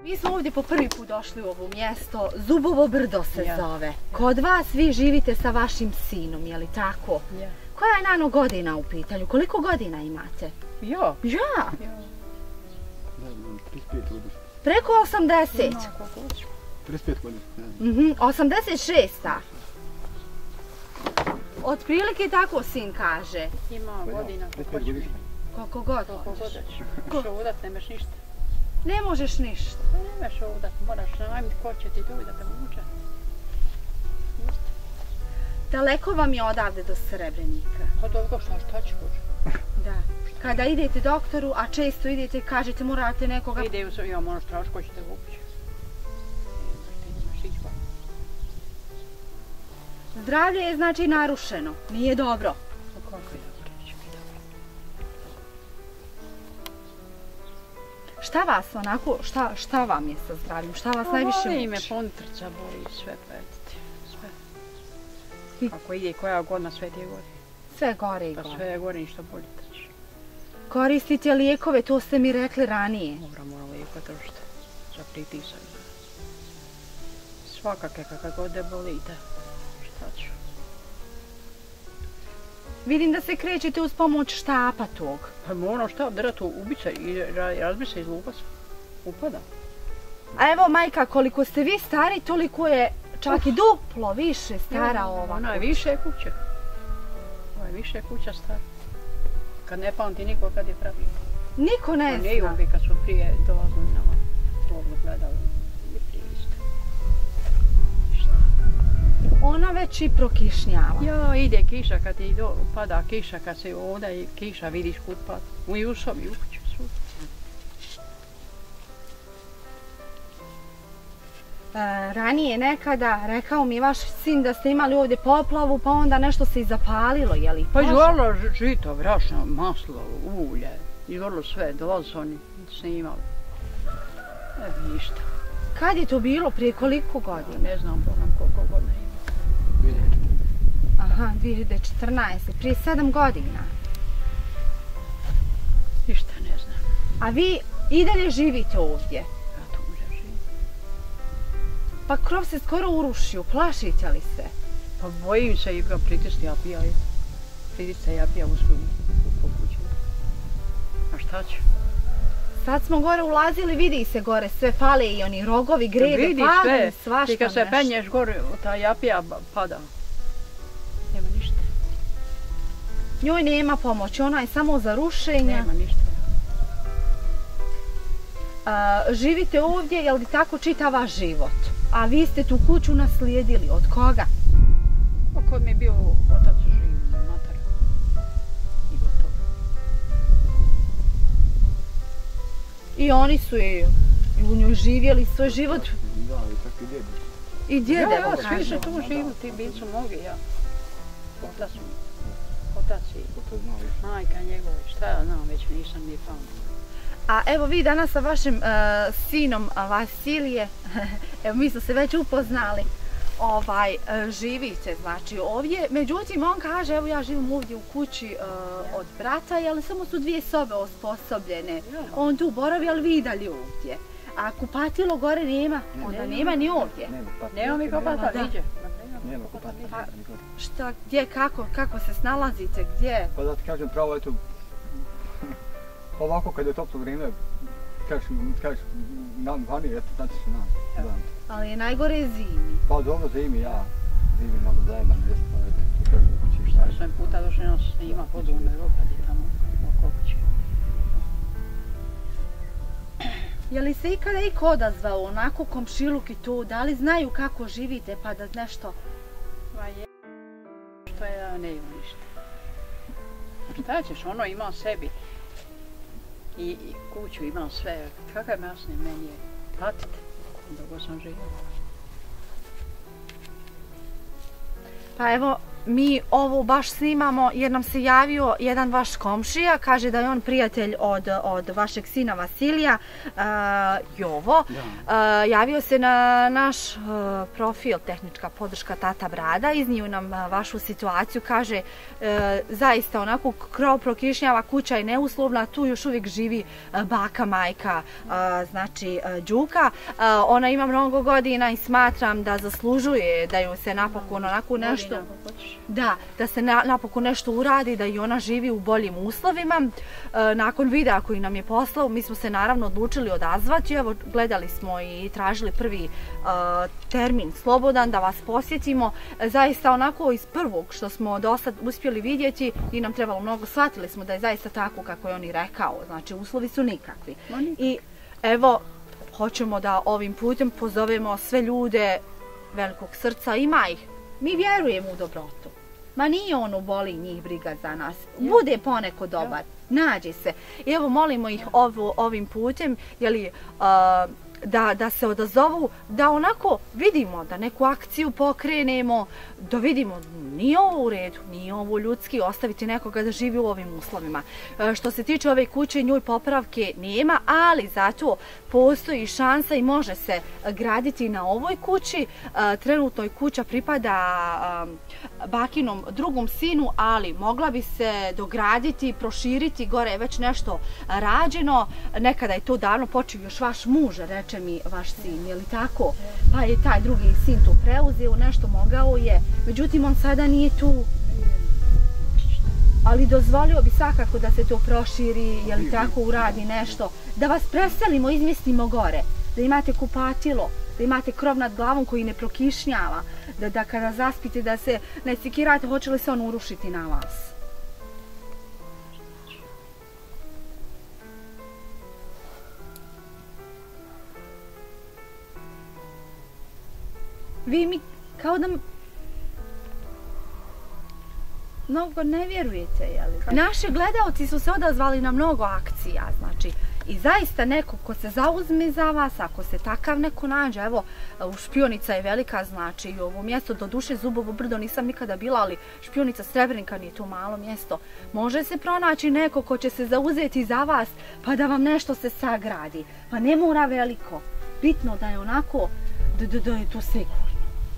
Mi smo ovdje po prvi put došli u ovo mjesto, Zubovo brdo se zove. Kod vas vi živite sa vašim sinom, je li tako? Ja. Koja je Nano godina u pitanju? Koliko godina imate? Ja. Ja? 35 godina. Preko 80? 35 godina. 86. Otprilike tako sin kaže. Ima godina kako hoćeš. Koliko god Koliko god hoćeš. hoćeš. Udat nemaš ništa. Ne možeš ništa. Nemaš udat, moraš najmiti ko će ti doći da te muče. Daleko vam je odavde do Srebrenika. Pa dobro, šta ćeš? Da. Kada idete doktoru, a često idete, kažete morate nekoga... Ide u sve, ja moraš tražiti ko će te vući. Zdravlje je znači narušeno, nije dobro. Kako je dobro, neće biti dobro. Šta vas onako, šta vam je sa zdravljem? Šta vas najviše muči? Boli me pontrca, boli sve petiti. Sve. Kako ide koja godina, sve ti je gori. Sve gore i Pa gore. sve je gori, ništa bolje trči. Koristite lijekove, to ste mi rekli ranije. Moram lijeko trošiti. Za pritisak. Svakake kakve god da bolite. Šta ću? Vidim da se krećete uz pomoć štapa tog. Pa moram šta drati ubica i razbi se iz lupa. Upada. A evo majka, koliko ste vi stari, toliko je čak i duplo više stara ova. Ona je više kuća. Ona je više kuća stara. Kad ne pamti niko kad je pravi. Niko ne Ne zna. ubi kad su prije dolazili nama. Ovdje gledali. Je prije isto. Ona već i prokišnjava. Ja, ide kiša kad ti pada kiša, kad se ovdje kiša vidiš kud pada. I u sobi, u kuću su. Ranije nekada rekao mi vaš sin da ste imali ovdje poplavu, pa onda nešto se i zapalilo, je li? Pa izvorilo žito, brašno, maslo, ulje, izvorilo sve, dolazili su oni snimali. Ne bi ništa. Kad je to bilo? Prije koliko godina? Ne znam, Bogam koliko godina ima. Aha, 2014. Prije 7 godina. Ništa ne znam. A vi i dalje živite ovdje? Ja tu možda živim. Pa krov se skoro urušio, plašite li se? Pa bojim se i ga pritisni japija. Pritisne japija uspijem po kuću. A šta ću? Sad smo gore ulazili, vidi se gore, sve fale i oni rogovi, grede, pali, svašta Ti kad se nešto. penješ gore, ta japija pada. Nema ništa. Njoj nema pomoći, ona je samo za rušenja. Nema ništa. Živite ovdje, jel li tako čita vaš život? A vi ste tu kuću naslijedili, od koga? Kod mi je bio otac živ, mater. I gotovo. I oni su i u njoj živjeli svoj život. Da, i tako i djede. I djedevo, Svi kažem. su tu živi, ti bili su mnogi, ja. Otac i To znao više. majka njegova, šta ja znam, već nisam ni pametna. A evo vi danas sa vašim sinom Vasilije, evo mi smo se već upoznali, živite znači ovdje. Međutim, on kaže, evo ja živim ovdje u kući od brata, ali samo su 2 sobe osposobljene. On tu boravi, ali vi i dalje ovdje. A kupatilo gore nema, onda nema ni ovdje. Nema mi kopata, iđe. Nema kupatila. Šta, gdje, kako se snalazite, gdje? Pa da ti kažem pravo, eto, ovako kad je toplo vrijeme, kažeš nam vani, eto, znači se nam. Ali je najgore zimi. Pa dobro zimi, ja zimi malo zajeban, mjesto, pa eto, ti kažem u kući šta je. 8 puta došli nas snima podvodne rokadi tamo oko kuće. Je li se ikada iko odazvao onako komšiluk i to, da li znaju kako živite pa da nešto... Ma je, što ja ne imam ništa. Šta ćeš, ono ima sebi. I kuću imam sve. Kakav masne meni je patiti, dok sam živjela. Pa evo, mi ovo baš snimamo jer nam se javio jedan vaš komšija, kaže da je on prijatelj od vašeg sina Vasilija, Jovo. Javio se na naš profil Tehnička podrška Tata Brada, iznio nam vašu situaciju, kaže zaista onako krov prokišnjava, kuća je neuslovna, tu još uvijek živi baka, majka, znači Đuka. Ona ima mnogo godina i smatram da zaslužuje da ju se napokon onako nešto... Da se napokon nešto uradi, da i ona živi u boljim uslovima. Nakon videa koji nam je poslao, mi smo se naravno odlučili odazvati. Evo, gledali smo i tražili prvi termin slobodan da vas posjetimo. Zaista onako iz prvog što smo do sad uspjeli vidjeti i nam trebalo mnogo, shvatili smo da je zaista tako kako je on i rekao. Znači, uslovi su nikakvi. I evo, hoćemo da ovim putem pozovemo sve ljude velikog srca, ima ih. Mi vjerujemo u dobrotu. Ma nije ono boli njih briga za nas. Bude poneko dobar. Nađe se. I evo molimo ih ovim putem da se odazovu, da onako vidimo, da neku akciju pokrenemo, da vidimo nije ovo u redu, nije ovo ljudski ostaviti nekoga da živi u ovim uslovima. Što se tiče ove kuće, njoj popravke nema, ali zato postoji šansa i može se graditi na ovoj kući. Trenutno kuća pripada bakinom drugom sinu, ali mogla bi se dograditi, proširiti, gore je već nešto rađeno. Nekada je to davno počeo još vaš muž, reče mi vaš sin, je li tako? Pa je taj drugi sin to preuzeo, nešto mogao je, međutim on sada nije tu. Ali dozvolio bi svakako da se to proširi, je li tako, uradi nešto, da vas preselimo, izmjestimo gore, da imate kupatilo, da imate krov nad glavom koji ne prokišnjava, da kada zaspite da se ne sekirate, hoće li se on urušiti na vas. Vi mi kao da mnogo ne vjerujete, jeli? Naši gledalci su se odazvali na mnogo akcija, znači, i zaista neko ko se zauzme za vas, ako se takav neko nađe, evo, Špionica je velika, znači, i ovo mjesto, do duše Zubovo brdo nisam nikada bila, ali Špionica Srebrenika nije to malo mjesto. Može se pronaći neko ko će se zauzeti za vas, pa da vam nešto se sagradi. Pa ne mora veliko. Bitno da je onako, da je to sigurno.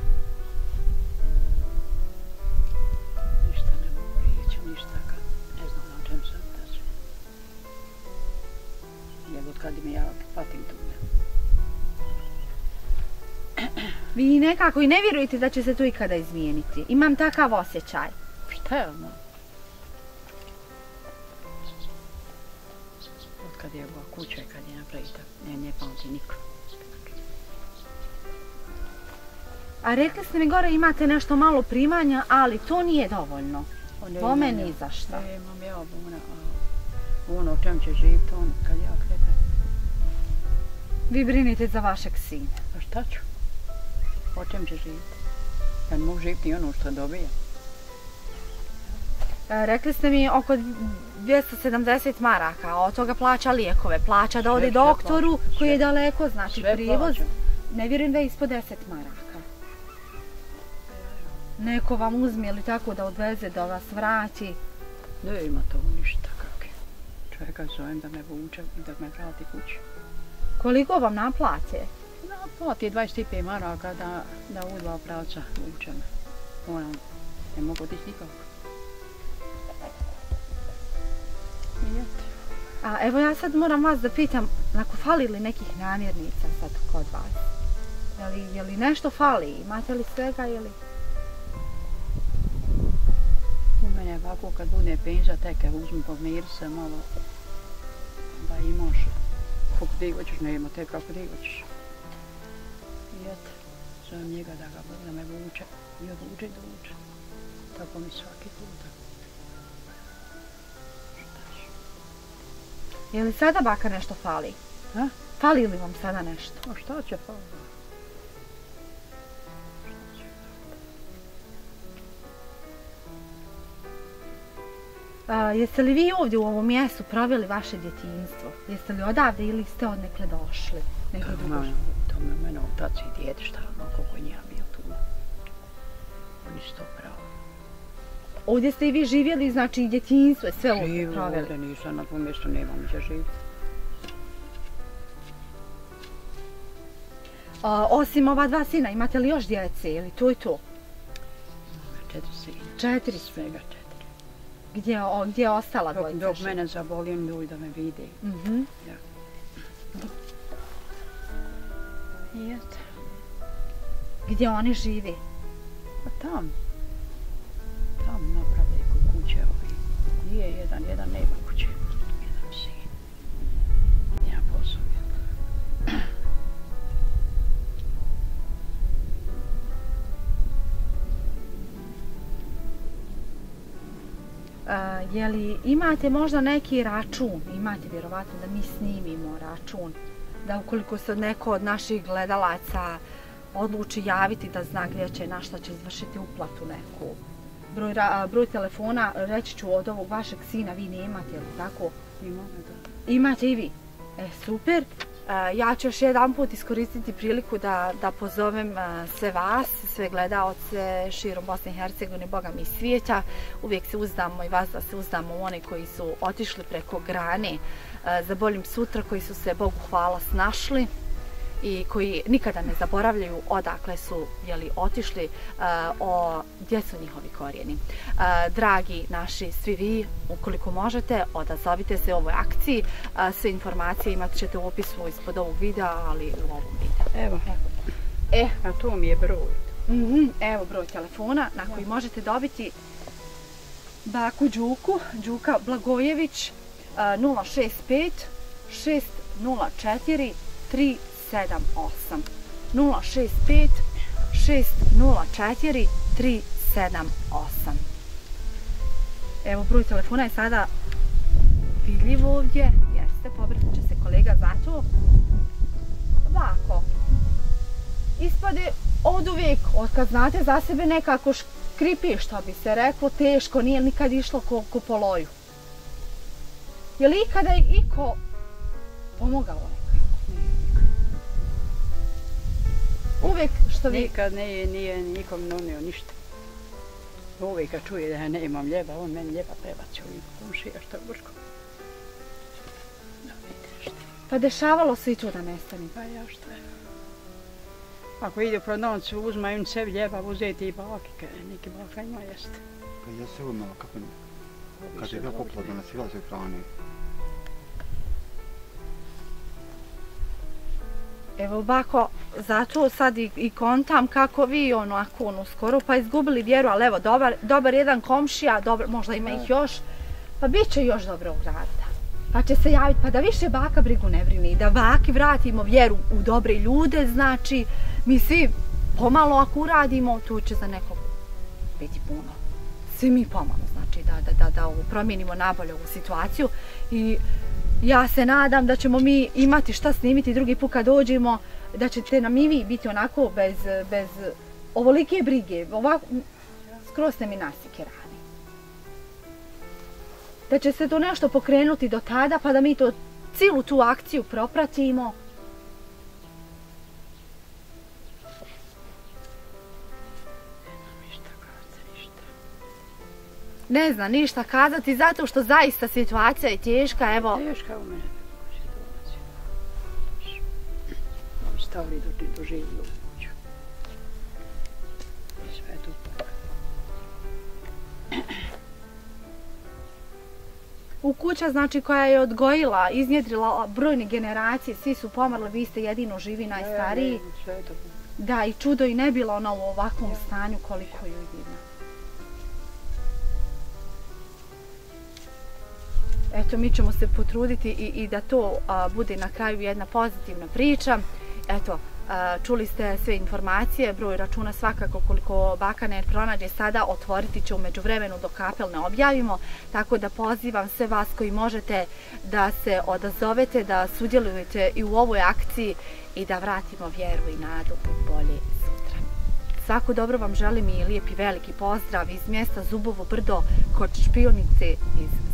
Kad mi ja patim tu. Vi nekako i ne vjerujete da će se to ikada izmijeniti. Imam takav osjećaj. Šta je ono? Od kad je ova kuća i kad je napravita, ne pamti niko. A rekli ste mi gore imate nešto malo primanja, ali to nije dovoljno. Bome ni za šta. Imam ja ono o čem će živjeti on kad ja krenem. Vi brinite za vašeg sina. Pa šta ću? O čem će živjeti? Ja ne mogu živjeti ono što dobija. Rekli ste mi oko 270 maraka, od toga plaća lijekove, plaća da ode doktoru koji je daleko, znači prijevoz. Ne vjerujem da je ispod 10 maraka. Neko vam uzme ili tako da odveze, da vas vrati. Ne ima to ništa kakve. Čovjeka zovem da me vuče i da me vrati kući. Koliko vam naplate? Naplati 25 maraka da u dva pravca vuče me. Ona ne mogu otići nikako. A evo ja sad moram vas da pitam, ako fali li nekih namirnica sad kod vas? Je li nešto fali? Imate li svega ili? U mene je ovako kad bude penza, teke uzmu pomiri se malo da imaš kako ti hoćeš, nema te kako ti hoćeš. I eto, zovem njega da me vuče i odvuče i dovuče. Tako mi svaki puta. Je li sada baka nešto fali? A? Fali li vam sada nešto? A šta će faliti? Jeste li vi ovdje u ovom mjestu proveli vaše djetinjstvo? Jeste li odavde ili ste odnekle došli? To me mene otac i djede šta, koliko je njega bio tu. Oni su to pravo. Ovdje ste i vi živjeli, znači i djetinjstvo, sve ovdje proveli. Živim ovdje, nisam na tom mjestu, nemam gdje živjeti. Osim ova 2 sina, imate li još djece ili to i to? 4 sina. 4 Svega 4. Gdje je ostala dvojica? Dok mene zabolim ljudi da me vide. Ja. I eto. Gdje oni živi? Pa tam napravljaju kuće ovi. Nije jedan nema kuće. Jedan sin. Ja posao. Jeli imate možda neki račun? Imate vjerovatno da mi snimimo račun. Da ukoliko se neko od naših gledalaca odluči javiti da zna gdje će, na šta će izvršiti uplatu neku. Broj telefona, reći ću od ovog vašeg sina, vi nemate, ili tako? Imamo, da. Imate i vi? Super. Ja ću još jedan put iskoristiti priliku da pozovem sve vas, sve gledaoce širom Bosne i Hercegovine, Boga mi i svijeta. Uvijek se uzdamo i vas da se uzdamo u one koji su otišli preko grane za boljim sutra, koji su se, Bogu hvala, snašli i koji nikada ne zaboravljaju odakle su otišli, gdje su njihovi korijeni. Dragi naši svi vi, ukoliko možete, odazovite se u ovoj akciji. Sve informacije imat ćete u opisu ispod ovog videa, ali i u ovom videu. Evo. A to mi je broj. Evo broj telefona na koji možete dobiti baku Đuka Blagojević, 065 604 378. 065 604 378. Evo, broj telefona je sada vidljiv ovdje. Jeste, pobrinut će se kolega za to. Ovako. Ispade od uvijek, otkad znate za sebe nekako škripi, što bi se reklo, teško, nije nikad išlo ko po loju. Je li ikada iko pomogao nekako? Uvijek što vi... Nikad nije nikom donio ništa. Uvijek kad čuje da ja nemam ljeba, on meni ljeba prebacio i komšija što je Boško. Pa dešavalo se i to da nestani? Pa ja što je. Ako ide u prodavnicu, uzmaju sebi ljeba, uzeti i baki, neki baka ima jeste. Kad je se umela, kako kad je bio poplodno na silazi hrane. Evo bako, zato sad i kontam kako vi onako skoro pa izgubili vjeru, ali evo dobar jedan komšija, možda ima ih još, pa bit će još dobrog rada. Pa će se javiti, pa da više baka brigu ne brini, da baki vratimo vjeru u dobre ljude, znači mi svi pomalo ako uradimo, tu će za nekog biti puno. Svi mi pomalo, znači da promijenimo nabolje ovu situaciju i ja se nadam da ćemo mi imati šta snimiti drugi put kad dođemo, da ćete nam i vi biti onako bez ovolike brige, ovako, skroz ste mi nasikirani. Da će se to nešto pokrenuti do tada, pa da mi to cijelu tu akciju propratimo. Ne zna ništa kazati, zato što zaista situacija je teška, evo. Teška u mene, situacija. Stavili doživlju u kuću. I sve je tu pojavno. U kuća, znači, koja je odgojila, iznjedrila brojne generacije, svi su pomrli, vi ste jedino živi, najstariji. Sve je to. Da, i čudo i ne bilo ona u ovakvom stanju koliko ju ima. Eto, mi ćemo se potruditi i da to bude na kraju jedna pozitivna priča. Eto, čuli ste sve informacije, broj računa svakako koliko baka ne pronađe sada otvoriti će u međuvremenu dok kapel ne objavimo, tako da pozivam sve vas koji možete da se odazovete, da sudjelujete i u ovoj akciji i da vratimo vjeru i nadu u bolje sutra. Svako dobro vam želim i lijepi veliki pozdrav iz mjesta Zubovo brdo kod Špionice iz